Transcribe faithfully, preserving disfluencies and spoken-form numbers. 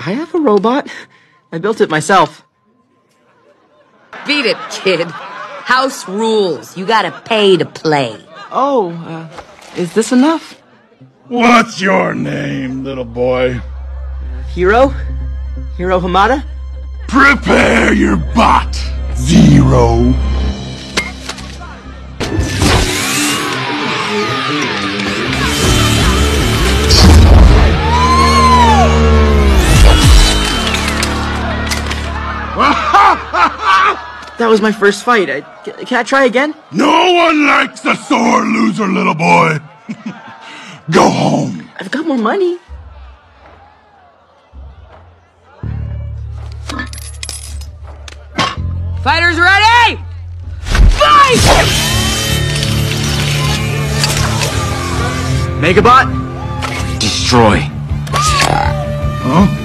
I have a robot. I built it myself. Beat it, kid. House rules. You gotta pay to play. Oh, uh, is this enough? What's your name, little boy? Hiro? Hiro Hamada? Prepare your bot, Zero. That was my first fight. I, can I try again? No one likes a sore loser, little boy. Go home. I've got more money. Fighters ready? Fight! Megabot, destroy. Huh?